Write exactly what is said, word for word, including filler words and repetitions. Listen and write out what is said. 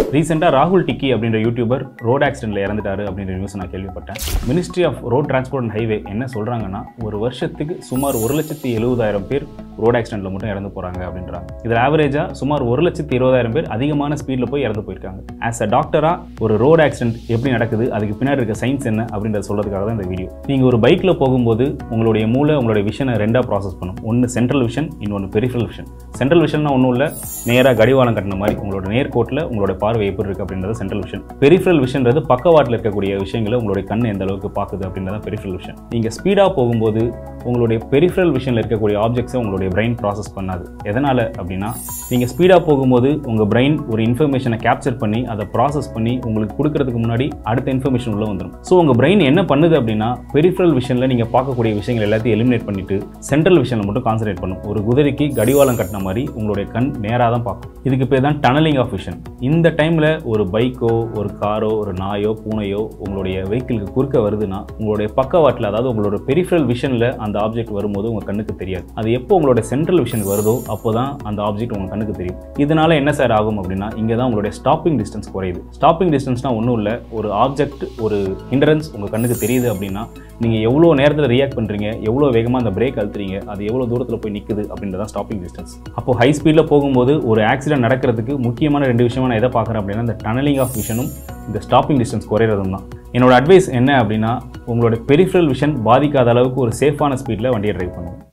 ரீசெண்டாக ராகுல் டிக்கி அப்படின்ற யூடியூபர் ரோட் ஆக்சிடென்ட்ல இறந்துட்டாரு அப்படின்ற நியூஸ் நான் கேள்விப்பட்டேன். Ministry of road transport and highway என்ன சொல்றாங்கன்னா, ஒரு வருஷத்துக்கு சுமார் ஒரு லட்சத்தி எழுபதாயிரம் பேர் ரோட் ஆக்சிடென்ட்ல மட்டும் இறந்து போறாங்க அப்படின்றாங்க. இதில் ஆவரேஜா சுமார் ஒரு லட்சத்தி இருபதாயிரம் பேர் அதிகமான ஸ்பீட்ல போய் இறந்து போயிருக்காங்க. ஆஸ் அ டாக்டரா ஒரு ரோட் ஆக்சிடென்ட் எப்படி நடக்குது, அதுக்கு பின்னாடி இருக்க சயின்ஸ் என்ன அப்படின்றத சொல்றதுக்காக தான் இந்த வீடியோ. நீங்க ஒரு பைக்ல போகும்போது உங்களுடைய மூளை உங்களுடைய விஷனை ரெண்டா ப்ராசஸ் பண்ணும். ஒன்று சென்ட்ரல் விஷன், இன்னொன்று பெரிஃபரல் விஷன். சென்ட்ரல் விஷன்னா ஒன்றும் இல்லை, நேராக கடிவாளம் கட்டின மாதிரி உங்களோட நேர்கோட்டில் உங்களோட பார்வை எப்படி இருக்கு அப்படின்றது சென்ட்ரல் விஷன். பெரிஃபரல் விஷன்றது பக்கவாட்டில் இருக்கக்கூடிய விஷயங்களை உங்களுடைய கண் எந்த அளவுக்கு பார்க்குது அப்படின்றத பெரிஃபரல் விஷன். நீங்கள் ஸ்பீடாக போகும்போது உங்களுடைய பெரிஃபரல் விஷனில் இருக்கக்கூடிய ஆப்ஜெக்ட்ஸை உங்களுடைய பிரெயின் ப்ராசஸ் பண்ணாது. எதனால் அப்படின்னா, நீங்கள் ஸ்பீடாக போகும்போது உங்கள் பிரெயின் ஒரு இன்ஃபர்மேஷனை கேப்சர் பண்ணி அதை ப்ராசஸ் பண்ணி உங்களுக்கு கொடுக்கறதுக்கு முன்னாடி அடுத்த இன்ஃபர்மேஷன் உள்ள வந்துடும். ஸோ உங்கள் பிரெயின் என்ன பண்ணுது அப்படின்னா, பெரிஃபரல் விஷனில் நீங்கள் பார்க்கக்கூடிய விஷயங்கள் எல்லாத்தையும் எலிமினேட் பண்ணிட்டு சென்ட்ரல் விஷனில் மட்டும் கான்சன்ட்ரேட் பண்ணும். ஒரு குதிரைக்கு கடிவாளம் கட்டின மாதிரி உங்களுடைய கண் நேராக தான் பார்க்கும். இதுக்கு பேர் தான் டனலிங் ஆஃப் விஷன். இந்த டைமில் ஒரு பைக்கோ ஒரு காரோ ஒரு நாயோ பூனையோ உங்களுடைய வெஹிக்கிளுக்கு குறுக்க வருதுன்னா, உங்களுடைய பக்கவாட்டில், அதாவது உங்களோட பெரிஃபரல் விஷனில் அந்த ஆப்ஜெக்ட் வரும்போது உங்கள் கண்ணுக்கு தெரியாது. அது எப்போ உங்களோட சென்ட்ரல் விஷனுக்கு வருதோ அப்போ தான் அந்த ஆப்ஜெக்ட் உங்கள் கண்ணுக்கு தெரியும். இதனால என்ன சார் ஆகும் அப்படின்னா, இங்கே தான் உங்களுடைய ஸ்டாப்பிங் டிஸ்டன்ஸ் குறையுது. ஸ்டாப்பிங் டிஸ்டன்ஸ்னால் ஒன்றும் இல்லை, ஒரு ஆப்ஜெக்ட் ஒரு ஹிண்டரன்ஸ் உங்கள் கண்ணுக்கு தெரியுது அப்படின்னா நீங்கள் எவ்வளோ நேரத்தில் ரியாக்ட் பண்ணுறீங்க, எவ்வளோ வேகமாக அந்த பிரேக் அழுத்துறீங்க, அது எவ்வளோ தூரத்தில் போய் நிற்குது அப்படின்றதான் ஸ்டாப்பிங் டிஸ்டன்ஸ். அப்போ ஹை ஸ்பீடில் போகும்போது ஒரு ஆக்சிடென்ட் நடக்கிறதுக்கு முக்கியமான ரெண்டு விஷயமா நான் எதை பார்க்குறேன் அப்படின்னா, இந்த டனலிங் ஆஃப் விஷனும் இந்த ஸ்டாப்பிங் டிஸ்டன்ஸ் குறையிறதும் தான். என்னோட அட்வைஸ் என்ன அப்படின்னா, உங்களோட பெரிஃபரல் விஷன் பாதிக்காத அளவுக்கு ஒரு சேஃபான ஸ்பீடில் வண்டியை டிரைவ் பண்ணுங்க.